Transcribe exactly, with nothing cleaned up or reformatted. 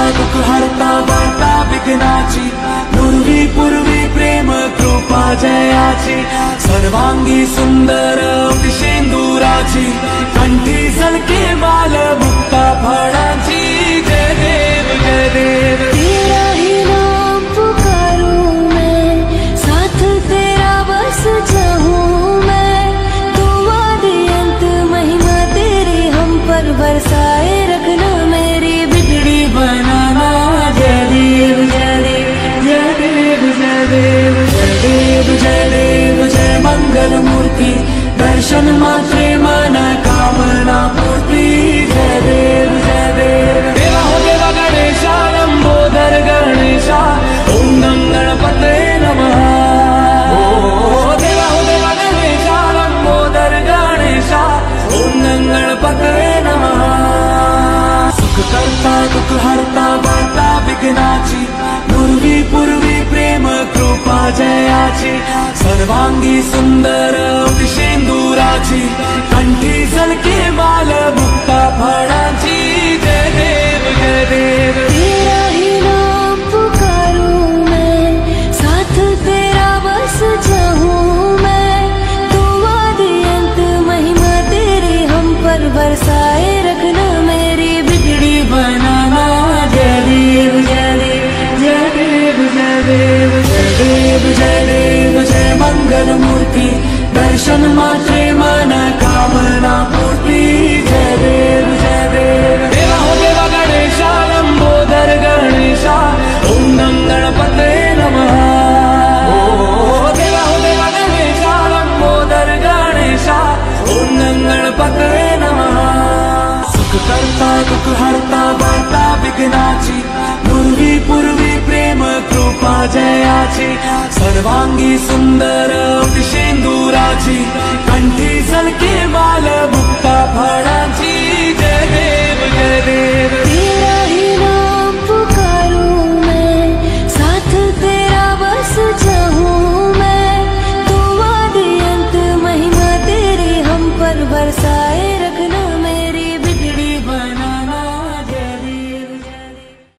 दुःख हरता वार्ता विघ्नाची, पूर्वी पूर्वी प्रेम कृपा जयाची, सर्वांगी सुंदर शेंदुराची, कंठी झलके बाल मुक्ता फळाची। जय देव जय देव तेरा ही नाम पुकारूं मैं, साथ तेरा बस चाहूं मैं, तुम आदि अंत महिमा तेरी हम पर बरसाए रखना, मेरी बिगड़ी बनाना। जय देव जय देव जय देव जय देव जय देव जय देव जय मंगल मूर्ति, दर्शन मात्रे मन कामना पूर्ति। जय देव जय देव देवा हो देवा गणेशा, लंबोदर गणेशा, ओम गं गणपते नमः। ओ देवा हो देवा गणेशा, लंबोदर गणेशा, ओम गं गणपते नमः। सुख करता दुःख हरता वार्ता विघ्नाची, पूर्वी पूर्वी प्रेम कृपा जयाची, सर्वांगी सुंदर शेंदुराची, कंठी झलके बाल मुक्ता फळाची। जय देव जय देव तेरा ही नाम पुकारूं मैं, साथ तेरा बस चाहूं मैं, तुम आदि अंत महिमा तेरी हम पर बरसाए रखना, मेरी बिगड़ी बनाना। जय देव जय देव जय देव जय देव जय देव जय देव जय मंगल मूर्ति, दर्शन मात्रे मन कामना पूर्ति। जय देव जय देव देवा हो देवा गणेशा, लंबोदर गणेशा, ओम गं गणपते नमः। ओ देवा हो देवा गणेशा, लंबोदर गणेशा, ओम गं गणपते नमः। सुख करता दुःख हरता वार्ता विघ्नाची, पूर्वी पूर्वी प्रेम कृपा जयाची, सर्वांगी सुंदर शेंदुराची, कंठी झलके बाल मुक्ता फळाची।